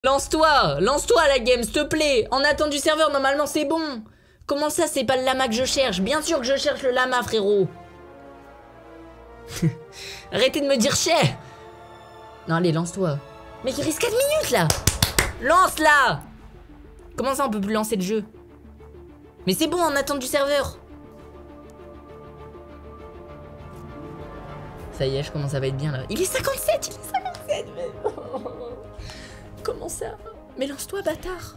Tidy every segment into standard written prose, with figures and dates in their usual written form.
Lance-toi la game, s'il te plaît. En attendant du serveur, normalement c'est bon. Comment ça, c'est pas le lama que je cherche? Bien sûr que je cherche le lama, frérot. Arrêtez de me dire chais. Non, allez, lance-toi. Mec, il reste 4 minutes, là. Lance-la. Comment ça, on peut plus lancer le jeu? Mais c'est bon, en attendant du serveur. Ça y est, je commence à être bien, là. Il est 57, mais... Comment ça? Mais lance-toi, bâtard.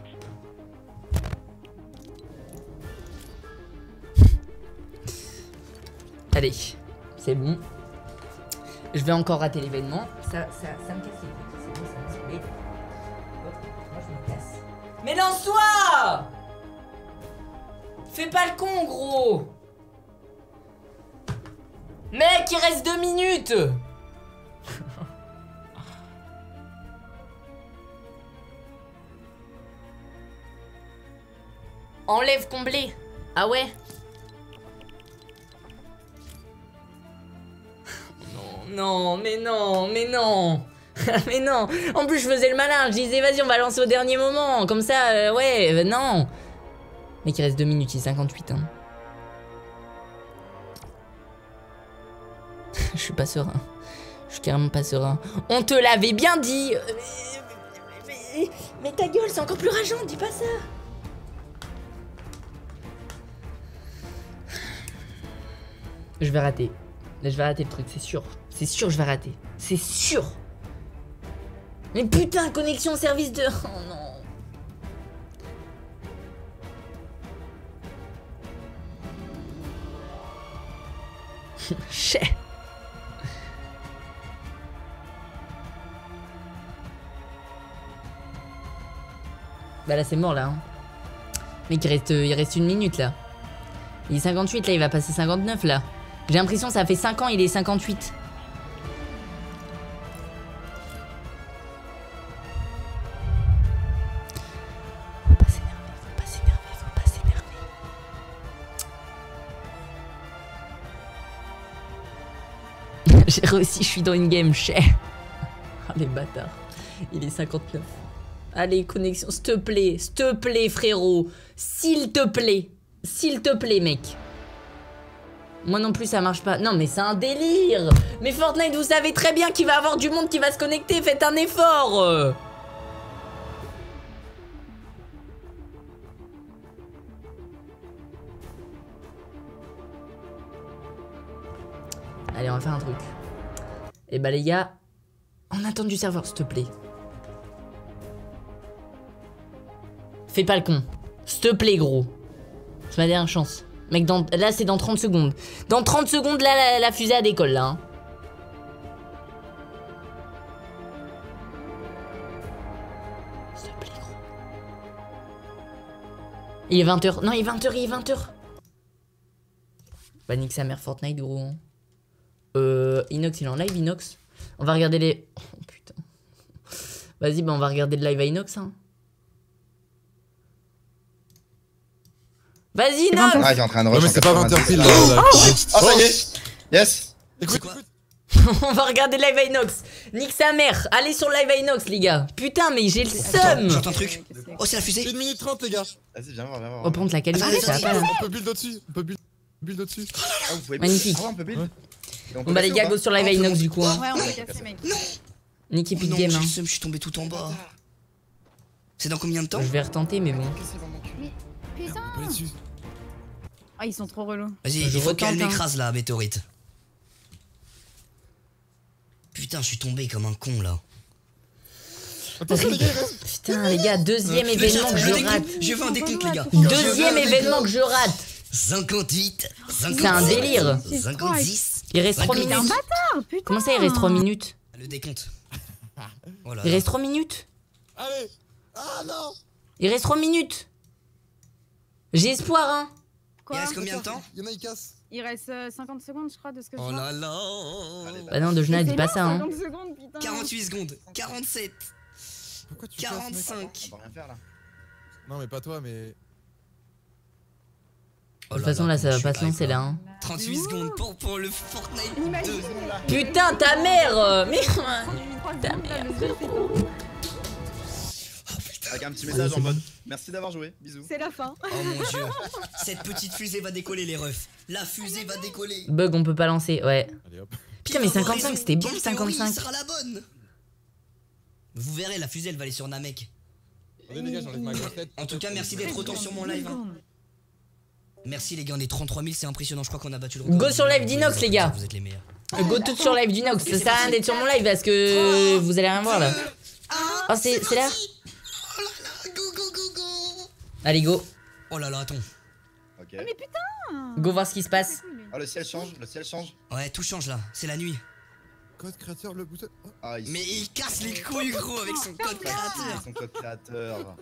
Allez, c'est bon. Je vais encore rater l'événement. Ça me casse les couilles. C'est bon, ça me saoule. Hop, moi je me casse. Mais lance-toi! Fais pas le con, gros! Mec, il reste 2 minutes! Enlève comblé. Ah ouais? Non, mais non. Mais non. En plus, je faisais le malin. Je disais, vas-y, on va lancer au dernier moment. Comme ça, ouais, non. Mec, il reste 2 minutes, il est 58. Hein. Je suis pas serein. Je suis carrément pas serein. On te l'avait bien dit. Mais ta gueule, c'est encore plus rageant. Dis pas ça. Je vais rater. Là, je vais rater le truc, c'est sûr. C'est sûr, je vais rater. C'est sûr. Mais putain, connexion service de... Oh non. Chais. Bah là, c'est mort, là. Hein. Mec, il reste 1 minute, là. Il est 58, là, il va passer 59, là. J'ai l'impression que ça fait 5 ans, il est 58. Faut pas s'énerver. J'ai réussi, je suis dans une game, chais. Ah, les bâtards. Il est 59. Allez, connexion, s'il te plaît, frérot. S'il te plaît, mec. Moi non plus ça marche pas. Non mais c'est un délire. Mais Fortnite, vous savez très bien qu'il va y avoir du monde qui va se connecter. Faites un effort. Allez, on va faire un truc. Et bah les gars, on attend du serveur, s'il te plaît. Fais pas le con. S'il te plaît, gros. C'est ma dernière chance. Mec, là c'est dans 30 secondes. Dans 30 secondes, là, la fusée à décolle, là. Hein. S'il te plaît, gros. Il est 20h. Non, il est 20h. Bah, nique sa mère Fortnite, gros. Inox, il est en live, Inox. On va regarder les... Oh, putain. Vas-y, bah, on va regarder le live à Inox, hein. Vas-y, Nox. Ah, il est en train de rush. Non mais c'est pas 20h pile là. Oh, ça y est. Yes. Écoute. On va regarder live à Inox. Nique sa mère. Allez sur live à Inox, les gars. Putain, mais j'ai le seum. J'entends un truc. Oh, c'est la fusée. 1 minute 30, les gars. Vas-y, viens voir. Oh, par contre, la qualité, ça va pas là. On peut build au-dessus. Ah, vous pouvez magnifique. Ah, ouais, on peut build. Ouais. Bon, bah, les gars, go sur live à Inox, du coup. Hein. Ouais, on va casser, mec. Nique Epic Non, Game. j'ai Hein. le seum, je suis tombé tout en bas. C'est dans combien de temps? Je vais retenter, mais bon. Putain. On peut dessus. Ah, ils sont trop relous. Vas-y, Je il faut qu'elle retente, hein. m'écrase la météorite. Putain, je suis tombé comme un con là. Attention les gars, il reste. Putain, les gars, deuxième événement que je rate. Je veux un décompte, les gars. Deuxième événement que je rate. 58, 57, C'est un délire. 56. Il reste 3 58. minutes. Putain. Comment ça, il reste 3 minutes? Le décompte. Voilà. Il reste 3 minutes. Allez. Ah non. Il reste 3 minutes. J'ai espoir, hein. Il Quoi? reste combien de temps? Il y en a, ils cassent. Il reste 50 secondes, je crois, de ce que je Oh vois. là là. Bah non, Dojna, dis pas ça, hein. 50 secondes, putain. 48 secondes, 47, Pourquoi tu casses, mec? 45. On va rien faire là. Non mais pas toi, mais... De toute façon, là, ça va pas se lancer, là, hein. 38 secondes pour le Fortnite 2. Putain, ta mère. Mais... Ta mère, frérot. Avec un petit message en mode merci d'avoir joué, bisous. C'est la fin. Oh mon dieu. Cette petite fusée va décoller les refs. La fusée va décoller. Bug, on peut pas lancer, ouais. Allez hop. Putain, mais Puis, 55, raison, c'était bien quelle théorie 55. sera la bonne. Vous verrez, la fusée elle va aller sur Namek. Attendez les gars, j'enlève ma grosse tête. En tout cas, merci d'être autant sur mon live. Hein. Merci les gars, on est 33 000, c'est impressionnant. Je crois qu'on a battu le record. Go sur live d'Inox, les gars. Vous êtes les meilleurs. Go tout sur live d'Inox. Ça sert à rien d'être sur mon live parce que vous allez rien voir là. Oh, c'est là. Oh là là, go go go go. Allez, go. Oh là là, attends. Ok. Mais putain. Go voir ce qui se passe. Ah, le ciel change, le ciel change. Ouais, tout change là, c'est la nuit. Code créateur, le booster. Oh. Ah, il Mais il casse les couilles gros avec son code créateur. son code créateur.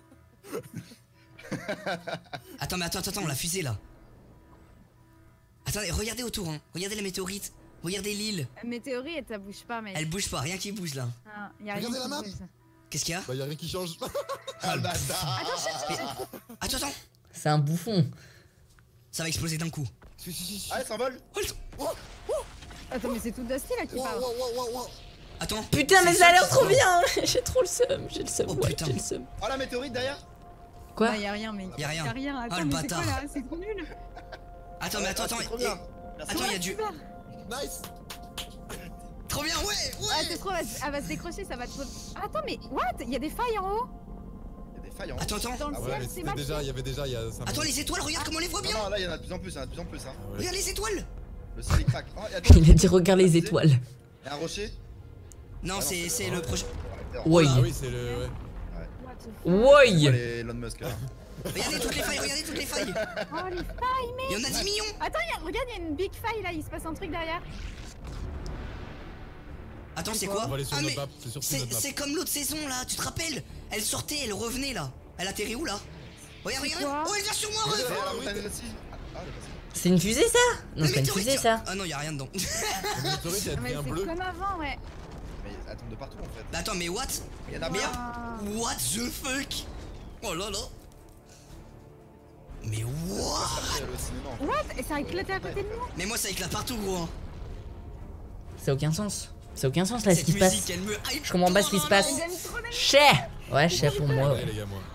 Attends, mais attends, la fusée là. Attendez, regardez autour, hein. Regardez la météorite. Regardez l'île. Météorite, ça bouge pas, mec. Elle bouge pas, rien qui bouge là. Ah, y a rien Regardez la qui map. bouge. Qu'est-ce qu'il y a? Bah y'a rien qui change. Ah, le bâtard. Attends, C'est un bouffon. ça va exploser d'un coup. Si. Ah, elle s'envole. Attends, mais c'est tout Dusty là qui Wow, parle. wow, wow, wow, wow. Attends. Putain, mais c'est ça a l'air qui trop se bien. J'ai trop le seum. J'ai le seum. Oh, Ouais, putain. j'ai le seum. Oh, la météorite derrière. Quoi? Bah, y a rien, mec. Y a rien. Attends, le mais c'est bâtard. quoi là? C'est trop nul. Attends, mais attends. C'est trop bien. Merci. Attends, il y a du. Nice. Trop bien, ouais. Ah, c'est trop, elle va se décrocher, ça va trop. Attends, mais what? Y a des failles en haut? Il y a des failles en haut. Attends. Dans le Ah Ouais, ciel, mais c'est c'était marqué. déjà, il y avait déjà, il y a 5 Attends, les étoiles, regarde comment on les voit Non, bien. non, là, il y en a de plus en plus, il y en a de plus en plus. Hein. Regarde les étoiles. Le ciel il craque. Oh, et attends, Il a dit regarde les étoiles. il y a un rocher. Non, c'est le projet. Ouais. Ah oui, c'est le. Ouais. What the fuck? Oh, Ouais. les Elon Musk là. Regardez toutes les failles. Oh, les failles, mec. Il y en a 10 millions. Attends, regarde, y a une big faille là, il se passe un truc derrière. Attends, c'est quoi? On va aller sur Ah, notre mais map, c'est surtout notre map. c'est comme l'autre saison là, tu te rappelles? Elle sortait, elle revenait là. Elle atterrit où là? Regarde. quoi? Oh, elle vient sur moi, Et ref. la montagne aussi. Ah, elle est passée. C'est une fusée ça? Non, La c'est pas une météorite, fusée ça. Ah non, y a rien dedans. La météorite, elle Ah, mais devient c'est bleue. comme avant, ouais. Mais elle tombe de partout en fait. Bah attends, mais what? Il y en a Mais bien. Ah. what the fuck? Oh là là. Mais what? Elle est au cinéma, en fait. What? Et ça a éclaté à côté de nous? Mais moi ça éclate partout gros hein. Ça a aucun sens. Ça a aucun sens là ce Cette qui se passe. musique elle me hype. Je comprends pas ce qui se passe. Elle donne trop d'énergie. Chais. Ouais, chais pour moi. Ouais, Ouais. les gars, moi.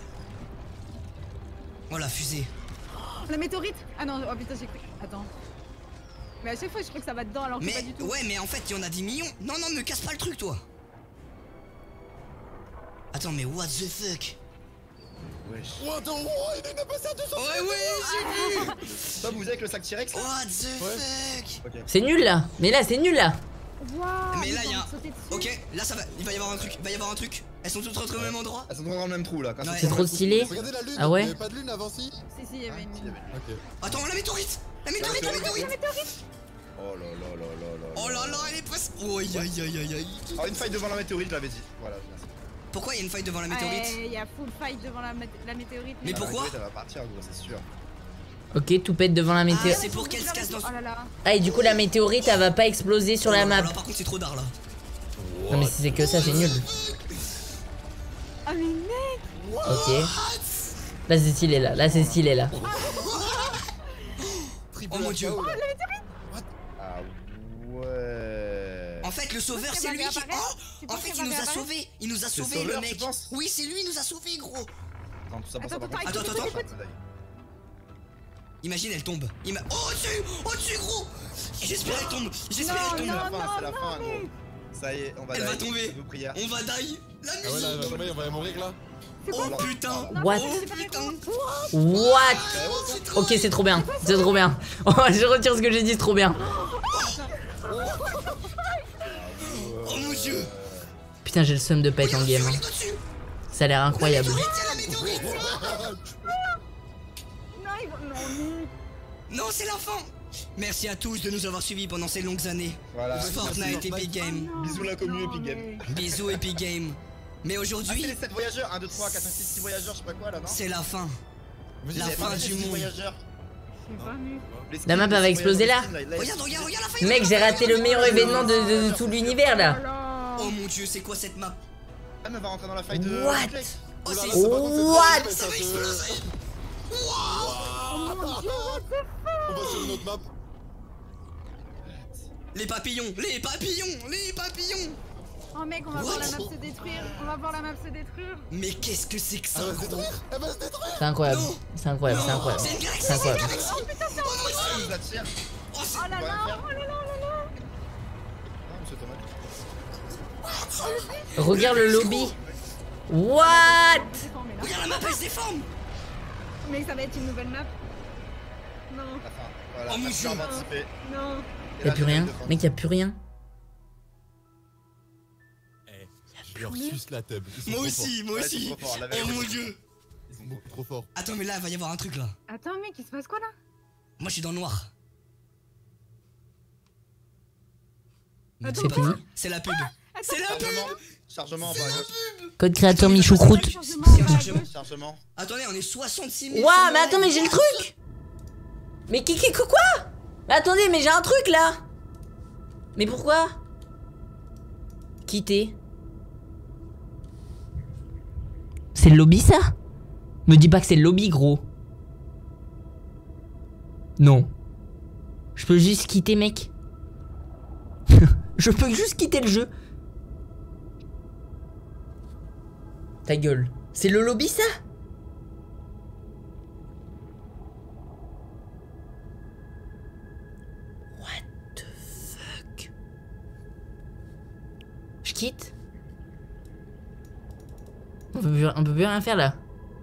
Oh la fusée. La météorite? Ah non, oh putain, j'ai cru. Attends. Mais à chaque fois, je crois que ça va dedans alors que Mais pas du tout. ouais, mais en fait il y en a 10 millions. Non, me casse pas le truc toi. Attends, mais what the fuck? Wesh. Oh, attends, oh, il est passé à 200. Ouais, j'ai vu. Toi, vous avec le sac T-Rex là. What the fuck? Ok. C'est nul là. Mais là, c'est nul là. Waouh, Mais là ils y a vont un. sauter dessus. Ok, là ça va. Il va y avoir un truc. Elles sont toutes rentrées au même endroit. Elles sont dans le même trou là. Quand Ouais. elles C'est sont trop dans le trou. stylé. Regardez la lune. Ah ouais? Il y avait pas de lune avant, si. Si, il y avait une. Ah, si, il y avait une- Ok. Attends, la météorite. La météorite. Oh là là là là là. Oh là là, elle est presque. Oh aïe aïe aïe aïe aïe. Oh, une faille devant la météorite, je l'avais dit. Voilà, merci. Pourquoi il y a une faille devant la météorite? Il y a full fight devant la météorite. Mais La pourquoi? météorite, elle va partir, gros, c'est sûr. Ok, tout pète devant la Ah, météorite. c'est pour qu'elle se casse dans. Oh là là. Ah, et du coup, la météorite, elle va pas exploser sur la Oh, map. là, par contre, c'est trop d'art là. Non, mais si c'est que ça, c'est nul. Ah, mais mec. Ok. Là, c'est stylé là. Là, c'est stylé là. Triple Oh mon dieu. AKO, là. Ah ouais. En fait, le sauveur, penses c'est qu'elle lui va qui. réapparaître Oh, Tu en penses fait, qu'elle il va nous a réapparaître sauvés. Il nous a C'est sauvés, le sauveur, mec. tu penses? Oui, c'est lui, il nous a sauvés, gros. Attends, tout ça pour ça, Attends, par contre. attends, Imagine, elle tombe. Oh, au-dessus, gros. J'espère elle tombe. J'espère elle C'est tombe. la fin, c'est la fin, gros. Ça y est, on va Elle va die. tomber. Vos prières. On va die. La Ah ouais, là, elle va musique. tomber, on va mourir là. Oh putain. What? Oh putain. What? Ok, c'est trop bien. C'est trop bien. Oh, je retire ce que j'ai dit, c'est trop bien. Oh mon dieu. Putain, j'ai le seum de pète en game. Hein. Regarde au-dessus. Ça a l'air incroyable. La météorite, la météorite. Non, ils vont. Non, mais. Non, c'est la fin. Merci à tous de nous avoir suivis pendant ces longues années. Voilà. Fortnite, Epic Game. Non, Bisous la commu, non, Epic Game. mais- Bisous Epic Game. Mais Ah, c'est aujourd'hui, les 7 voyageurs. 1, 2, 3, 4, 5, 6, 6 voyageurs, je sais pas quoi là, non? c'est la fin. Vas-y, La c'est fin pas- du Les 6 monde. voyageurs. J'ai pas vu. Les skins, La map les va six exploser là. voyageurs, les skins, Regarde la faille. Mec, j'ai raté le meilleur événement de tout l'univers là. Oh Oh mon dieu, c'est quoi cette map? Ah, mais elle va rentrer dans la faille de. What? Clay. Oh, Oh là c'est. là, c'est pas bon, c'est What? pas bon, Ça va c'est- exploser. On va sur une autre map. Les papillons, les papillons, les papillons. Oh mec, on va voir la map se détruire. On va voir la map se détruire. Mais qu'est-ce que c'est que ça, Elle va se gros? détruire. Elle va se détruire. C'est incroyable. Non. C'est incroyable, c'est incroyable. C'est une galaxie, C'est incroyable. Il nous attire. Oh, c'est- Oh là là, oh là là, oh là là. Ah, monsieur Tomate. Regarde le lobby. What? Déformé, là. Regarde la map, elle se déforme. Mec, ça va être une nouvelle map. Non, La fin. Voilà, Oh, mon merci Dieu. d'avoir participé. non. Et Y'a là, plus j'ai rien. envie de Mec, y'a plus rien. Eh, je leur suce la tub. Ils sont Moi trop aussi, moi Ouais, aussi. c'est trop fort, la Oh vérité. mon dieu. forts. Ils sont beaucoup trop forts. Attends, mais là, il va y avoir un truc là. Attends, mec, il se passe quoi là? Moi, je suis dans le noir. Attends, C'est fini. C'est la pub. C'est la pub. Chargement. Chargement en bas à gauche. Code créateur Michoucroute. Chargement à gauche. Chargement. Attendez, on est 66 000. Ouah, sur mais le attends, live. mais j'ai le truc. Mais quoi? Mais attendez, mais j'ai un truc là. Mais pourquoi? Quitter. C'est le lobby ça? Me dis pas que c'est le lobby, gros. Non. Je peux juste quitter, mec. Je peux juste quitter le jeu. Ta gueule. C'est le lobby ça? What the fuck? Je quitte? On peut plus rien faire là.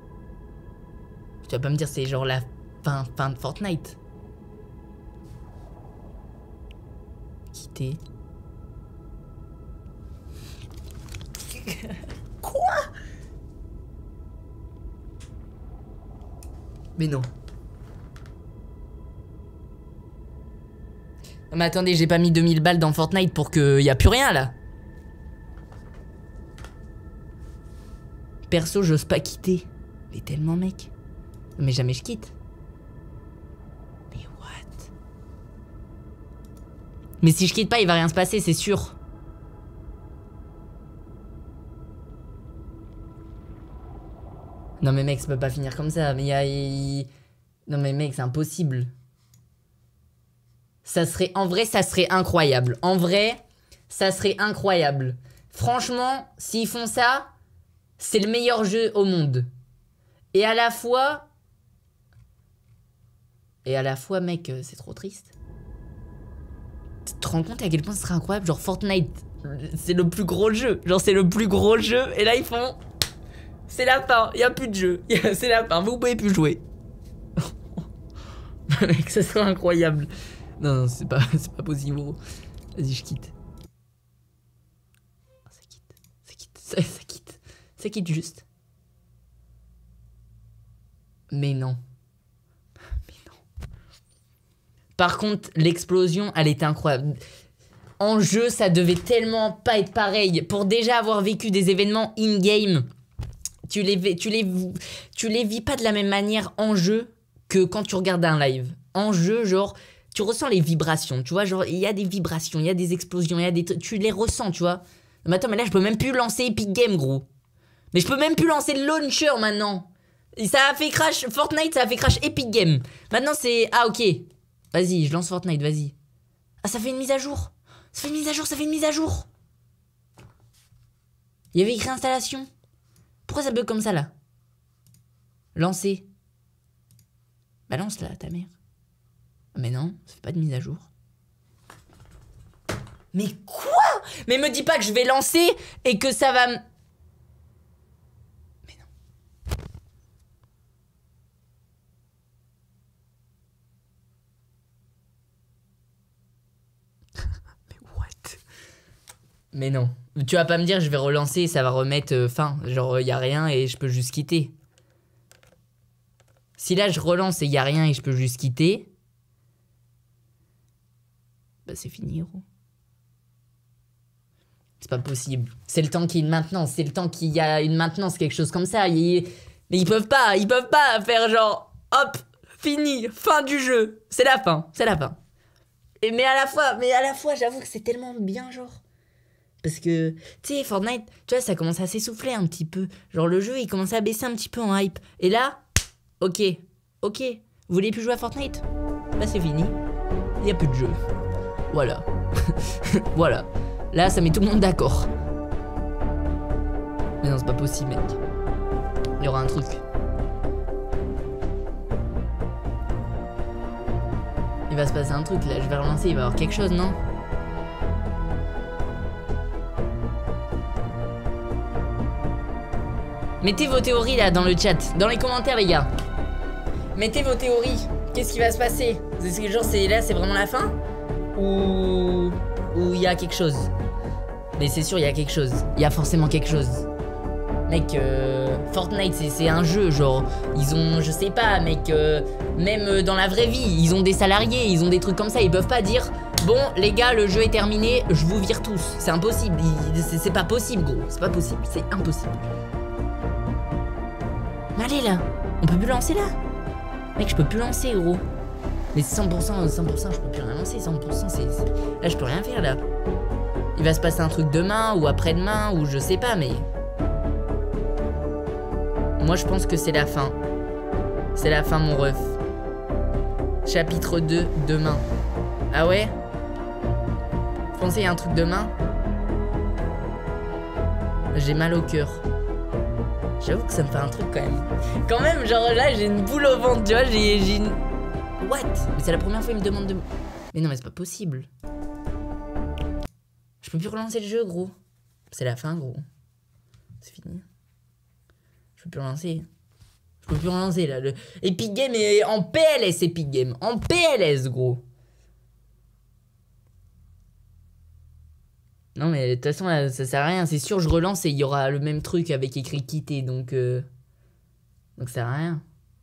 Tu vas pas me dire c'est genre la fin de Fortnite. Quitter. Quoi? Mais non. Non mais attendez, j'ai pas mis 2000 balles dans Fortnite pour qu'il y a plus rien là. Perso, j'ose pas quitter. Mais tellement mec. Non, mais jamais je quitte. Mais what? Mais si je quitte pas, il va rien se passer, c'est sûr. Non mais mec, ça peut pas finir comme ça. Mais non mais mec, c'est impossible. Ça serait... En vrai, ça serait incroyable. En vrai, ça serait incroyable. Franchement, s'ils font ça, c'est le meilleur jeu au monde. Et à la fois... mec, c'est trop triste. Tu te rends compte à quel point ce serait incroyable? Genre Fortnite, c'est le plus gros jeu. Genre c'est le plus gros jeu. Et là, ils font... C'est la fin, il n'y a plus de jeu. C'est la fin, vous pouvez plus jouer. Mec, ça serait incroyable. Non, c'est pas possible. Vas-y, je quitte. Ça quitte juste. Mais non. Par contre, l'explosion, elle était incroyable. En jeu, ça devait tellement pas être pareil. Pour déjà avoir vécu des événements in-game, tu les vis pas de la même manière en jeu que quand tu regardes un live. En jeu, genre, tu ressens les vibrations, tu vois, genre, il y a des vibrations, il y a des explosions, il y a des trucs, tu les ressens, tu vois. Mais attends, mais là, je peux même plus lancer Epic Games, gros. Mais je peux même plus lancer le launcher, maintenant. Ça a fait crash, Fortnite, ça a fait crash Epic Games. Maintenant, c'est... Ah, ok. Vas-y, je lance Fortnite, vas-y. Ah, ça fait une mise à jour. Ça fait une mise à jour, ça fait une mise à jour. Il y avait écrit installation. Pourquoi ça bug comme ça, là? Lancer. Bah lance là, ta mère. Mais non, ça fait pas de mise à jour. Mais quoi? Mais me dis pas que je vais lancer et que ça va me... Mais non. Mais what? Mais non. Tu vas pas me dire je vais relancer et ça va remettre fin. Genre y a rien et je peux juste quitter. Si là je relance et y a rien et je peux juste quitter, bah c'est fini, gros. C'est pas possible. C'est le temps qu'il y ait une maintenance. C'est le temps qu'il y a une maintenance, quelque chose comme ça. Mais ils peuvent pas faire genre hop, fini, fin du jeu. C'est la fin, c'est la fin. Mais à la fois, j'avoue que c'est tellement bien, genre. Parce que, tu sais, Fortnite, tu vois, ça commence à s'essouffler un petit peu. Genre, le jeu, il commence à baisser un petit peu en hype. Et là, ok. Vous voulez plus jouer à Fortnite? Bah, c'est fini. Il n'y a plus de jeu. Voilà. Voilà. Là, ça met tout le monde d'accord. Mais non, c'est pas possible, mec. Il y aura un truc. Il va se passer un truc là, je vais relancer, il va y avoir quelque chose, non? Mettez vos théories là dans le chat, dans les commentaires les gars. Mettez vos théories. Qu'est-ce qui va se passer? Est-ce que genre c'est vraiment la fin? Ou il y a quelque chose? Mais c'est sûr il y a quelque chose. Il y a forcément quelque chose. Mec, Fortnite c'est un jeu, genre, ils ont, je sais pas, mec, même dans la vraie vie, ils ont des salariés, ils ont des trucs comme ça, ils peuvent pas dire, bon, les gars, le jeu est terminé, je vous vire tous. C'est impossible, c'est pas possible, gros, c'est pas possible, c'est impossible. Mais allez, là, on peut plus lancer, là? Mec, je peux plus lancer, gros. Mais 100%, je peux plus rien lancer, 100%, là, je peux rien faire, là. Il va se passer un truc demain, ou après-demain, ou je sais pas, mais... Moi je pense que c'est la fin. C'est la fin mon ref. Chapitre 2 demain. Ah ouais? Vous pensez qu'il y a un truc demain? J'ai mal au cœur. J'avoue que ça me fait un truc quand même. Quand même, genre là j'ai une boule au ventre, tu vois, j'ai une... What? Mais c'est la première fois qu'il me demande de... Mais non mais c'est pas possible. Je peux plus relancer le jeu gros. C'est la fin gros. C'est fini. Je peux plus relancer. Je peux plus relancer là. Le Epic Game est en PLS, Epic Game. En PLS, gros. Non, mais de toute façon, là, ça sert à rien. C'est sûr, je relance et il y aura le même truc avec écrit quitter. Donc ça sert à rien.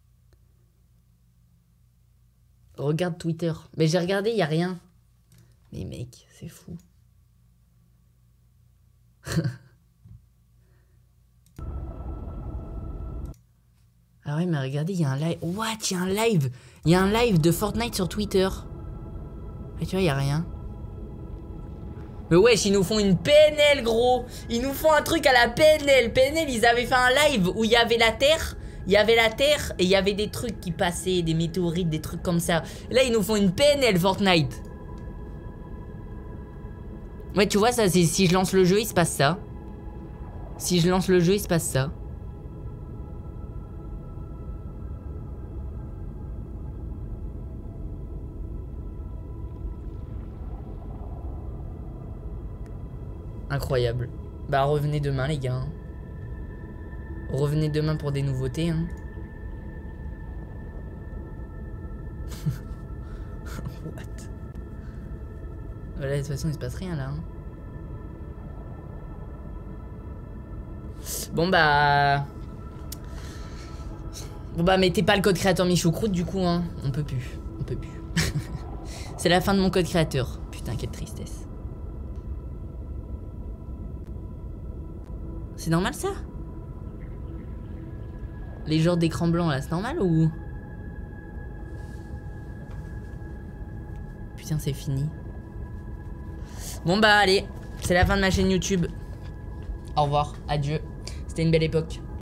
Regarde Twitter. Mais j'ai regardé, il y a rien. Mais mec, c'est fou. Ah ouais, mais regardez, il y a un live. What? Il y a un live. Il y a un live de Fortnite sur Twitter. Et tu vois, il y a rien. Mais wesh, ils nous font une PNL, gros. Ils nous font un truc à la PNL. PNL, ils avaient fait un live où il y avait la Terre. Il y avait la Terre et il y avait des trucs qui passaient, des météorites, des trucs comme ça. Et là, ils nous font une PNL Fortnite. Ouais, tu vois, ça, c'est si je lance le jeu, il se passe ça. Si je lance le jeu, il se passe ça. Incroyable. Bah revenez demain les gars. Revenez demain pour des nouveautés hein. What? Voilà, de toute façon il se passe rien là hein. Bon bah mettez pas le code créateur Michoucroute du coup hein. On peut plus. On peut plus. C'est la fin de mon code créateur. Putain quelle tristesse. C'est normal ça? Les genres d'écran blanc là, c'est normal ou? Putain c'est fini. Bon bah allez, c'est la fin de ma chaîne YouTube. Au revoir, adieu. C'était une belle époque.